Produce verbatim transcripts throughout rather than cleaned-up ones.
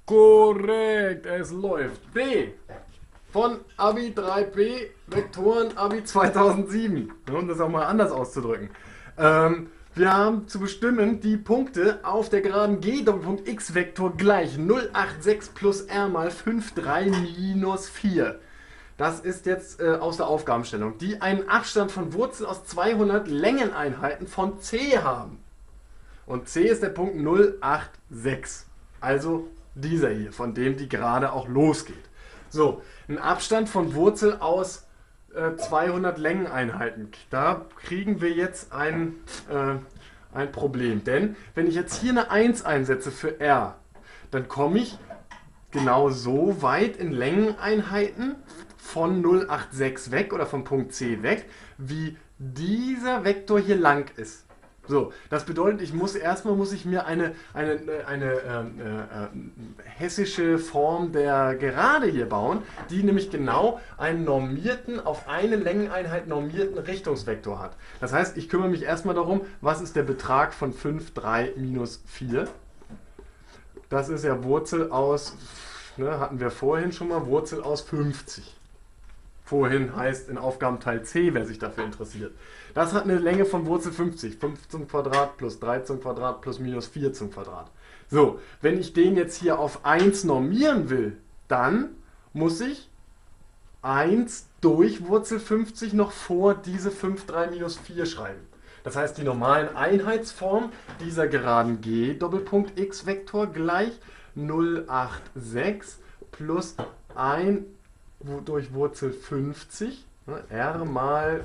Korrekt, es läuft. B. Von Abi drei b, Vektoren Abi zweitausendsieben. Um das auch mal anders auszudrücken. Ähm, wir haben zu bestimmen die Punkte auf der Geraden G Doppelpunkt X-Vektor gleich null Komma sechsundachtzig plus r mal fünf Komma drei minus vier. Das ist jetzt äh, aus der Aufgabenstellung, die einen Abstand von Wurzel aus zweihundert Längeneinheiten von c haben. Und c ist der Punkt null Komma sechsundachtzig. Also dieser hier, von dem die Gerade auch losgeht. So, ein Abstand von Wurzel aus äh, zweihundert Längeneinheiten. Da kriegen wir jetzt ein, äh, ein Problem. Denn wenn ich jetzt hier eine eins einsetze für r, dann komme ich genau so weit in Längeneinheiten von null Komma sechsundachtzig weg oder vom Punkt C weg, wie dieser Vektor hier lang ist. So, das bedeutet, ich muss erstmal muss ich mir eine, eine, eine ähm, äh, äh, hessische Form der Gerade hier bauen, die nämlich genau einen normierten, auf eine Längeneinheit normierten Richtungsvektor hat. Das heißt, ich kümmere mich erstmal darum, was ist der Betrag von fünf Komma drei minus vier. Das ist ja Wurzel aus, ne, hatten wir vorhin schon mal, Wurzel aus fünfzig. Vorhin heißt in Aufgabenteil C, wer sich dafür interessiert. Das hat eine Länge von Wurzel fünfzig. fünf zum Quadrat plus drei zum Quadrat plus minus vier zum Quadrat. So, wenn ich den jetzt hier auf eins normieren will, dann muss ich eins durch Wurzel fünfzig noch vor diese fünf Komma drei minus vier schreiben. Das heißt, die normalen Einheitsformen dieser Geraden G Doppelpunkt X-Vektor gleich null Komma sechsundachtzig plus eins durch Wurzel fünfzig, r mal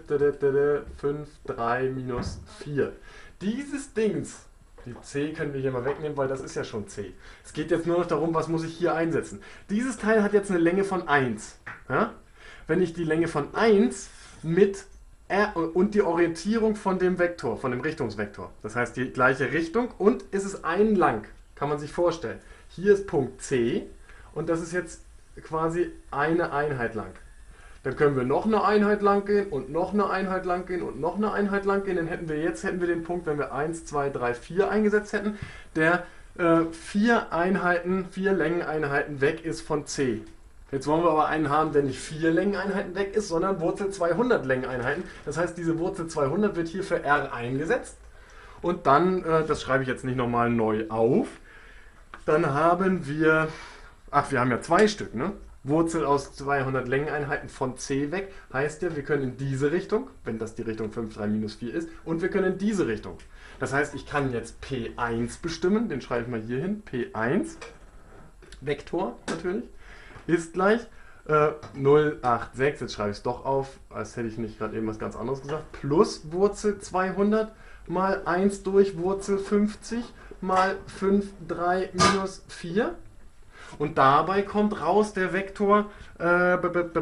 fünf Komma drei minus vier. Dieses Dings, die c können wir hier mal wegnehmen, weil das ist ja schon c. Es geht jetzt nur noch darum, was muss ich hier einsetzen. Dieses Teil hat jetzt eine Länge von eins. Ja? Wenn ich die Länge von eins mit r und die Orientierung von dem Vektor, von dem Richtungsvektor, das heißt die gleiche Richtung und ist es ein lang, kann man sich vorstellen. Hier ist Punkt C und das ist jetzt quasi eine Einheit lang. Dann können wir noch eine Einheit lang gehen und noch eine Einheit lang gehen und noch eine Einheit lang gehen. Dann hätten wir jetzt hätten wir den Punkt, wenn wir eins, zwei, drei, vier eingesetzt hätten, der äh, vier Einheiten, vier Längeneinheiten weg ist von C. Jetzt wollen wir aber einen haben, der nicht vier Längeneinheiten weg ist, sondern Wurzel zweihundert Längeneinheiten. Das heißt, diese Wurzel zweihundert wird hier für r eingesetzt. Und dann, äh, das schreibe ich jetzt nicht nochmal neu auf, dann haben wir, ach, wir haben ja zwei Stück, ne? Wurzel aus zweihundert Längeneinheiten von c weg, heißt ja, wir können in diese Richtung, wenn das die Richtung fünf Komma drei minus vier ist, und wir können in diese Richtung. Das heißt, ich kann jetzt P eins bestimmen, den schreibe ich mal hier hin, P eins, Vektor natürlich, ist gleich äh, null Komma sechsundachtzig, jetzt schreibe ich es doch auf, als hätte ich nicht gerade eben was ganz anderes gesagt, plus Wurzel zweihundert mal eins durch Wurzel fünfzig mal fünf Komma drei minus vier. Und dabei kommt raus der Vektor äh,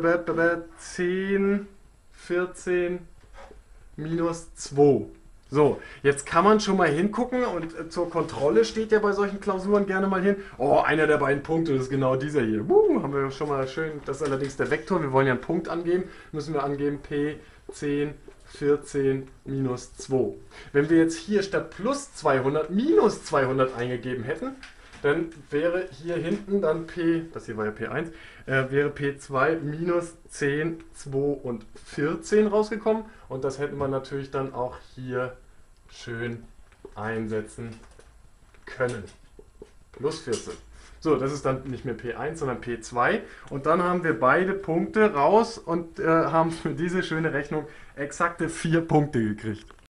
zehn, vierzehn, minus zwei. So, jetzt kann man schon mal hingucken und äh, zur Kontrolle steht ja bei solchen Klausuren gerne mal hin. Oh, einer der beiden Punkte, das ist genau dieser hier. Uh, haben wir schon mal schön, das ist allerdings der Vektor, wir wollen ja einen Punkt angeben, müssen wir angeben P zehn, vierzehn, minus zwei. Wenn wir jetzt hier statt plus zweihundert minus zweihundert eingegeben hätten, dann wäre hier hinten dann P, das hier war ja P eins, äh, wäre P zwei minus zehn, zwei und vierzehn rausgekommen. Und das hätten wir natürlich dann auch hier schön einsetzen können. Plus vierzehn. So, das ist dann nicht mehr P eins, sondern P zwei. Und dann haben wir beide Punkte raus und äh, haben für diese schöne Rechnung exakte vier Punkte gekriegt.